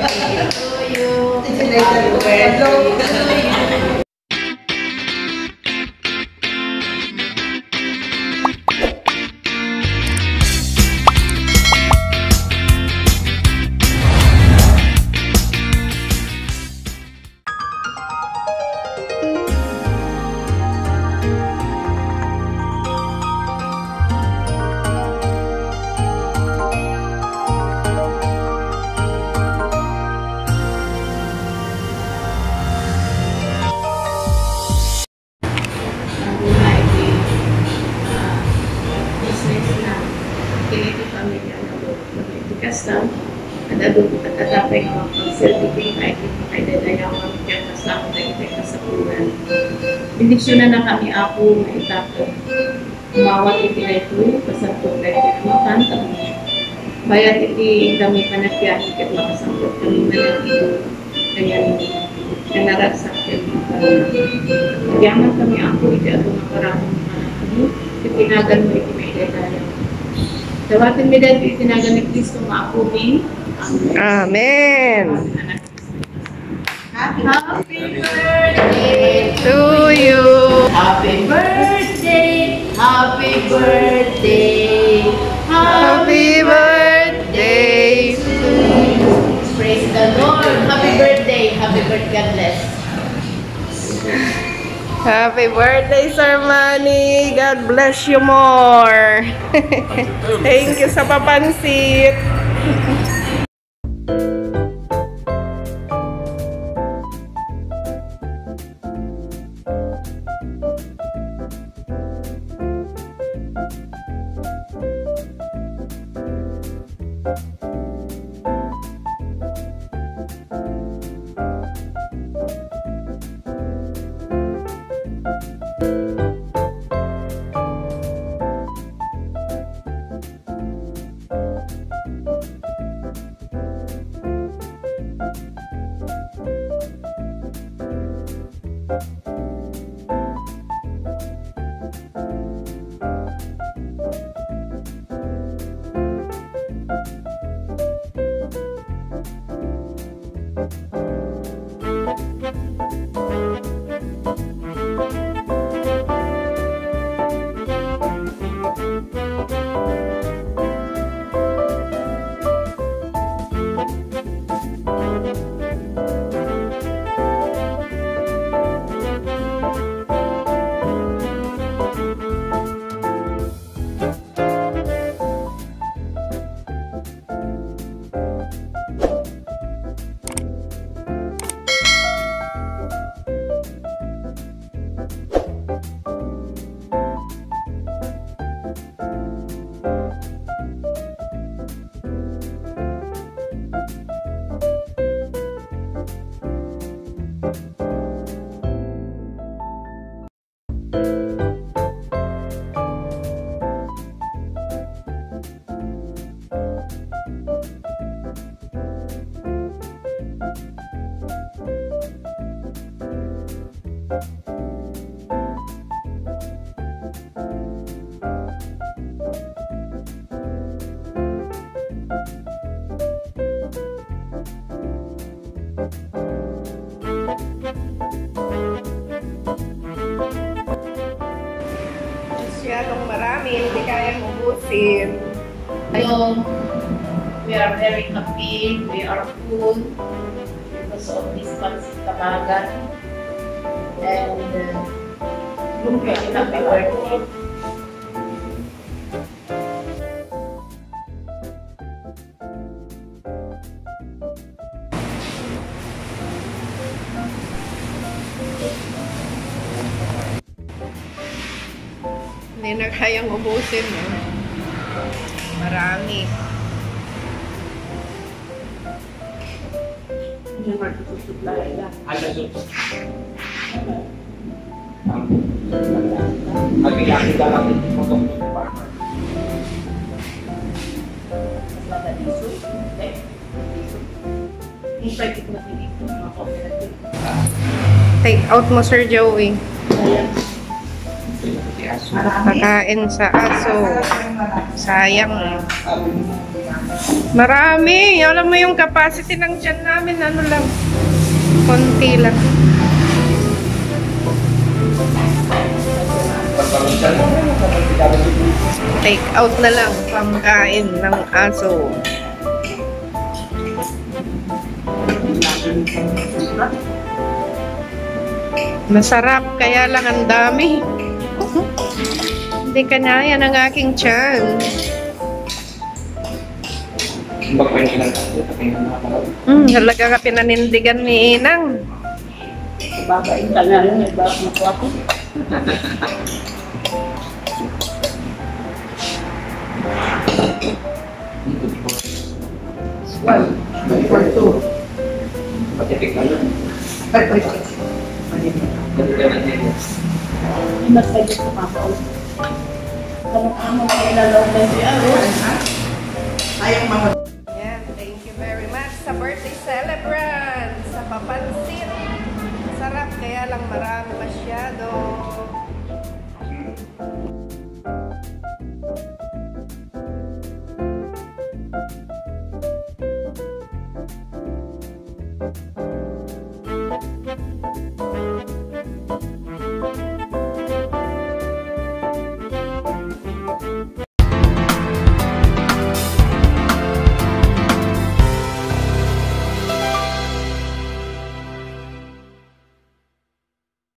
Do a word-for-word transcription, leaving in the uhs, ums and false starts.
birthday to you. Happy birthday to you. Ada dulu kata apa yang waktu selfie kayak gitu kayak ada yang orang yang kasar kayak gitu kasapuran. Biniksyonan na kami ako maitako. Mawat iti na ito kasabot kayak gitu makan kami. Bayat iti kami panagyan ket makasabot kami man ito kaya ni nanaragsak ket yaman kami ako iti ato makarahon kami tinagan mo iti maidaya. Dawatin mi dahil itinagan ni Kristo maapunin. Amen. Happy birthday to you. Happy birthday. Happy birthday. Happy birthday to you. Praise the Lord. Happy birthday. Happy birthday. God bless. Happy birthday, Sir Manny. God bless you more. Thank you sa papansit. Masyadong marami, hindi kayang ubusin. So, we are very happy, we are full because of this Pancit Cabagan. And uh, look at it, happy birthday. Hindi na kayang ubusin, no? Marami. Diyan magtututuplay lang. Agilaki-gilaki lang din mo itong farmer. Mas madaliso. Okay. Hintay ko na pinito mga cooperative. Take out mo, Sir Joey. Ayan. Pakain sa aso. Sayang eh. Marami. Alam mo yung capacity ng tiyan namin, ano lang. Konti lang. Take out na lang pangkain ng aso. Masarap, kaya lang ang dami. Hindi kanaya ng aking tiyan. Hmm, halaga ka pinanindigan ni Inang. Babain ka na rin, may bawas mo ako. One, one, two. Patitik ka lang. Ay, ay, ay. Mas kayo sa papa. Kanang amo na ilalaw na siya. Ayang mga... Yan, thank you very much sa birthday celebrant, sa papansit. Sarap, kaya lang marami masyado.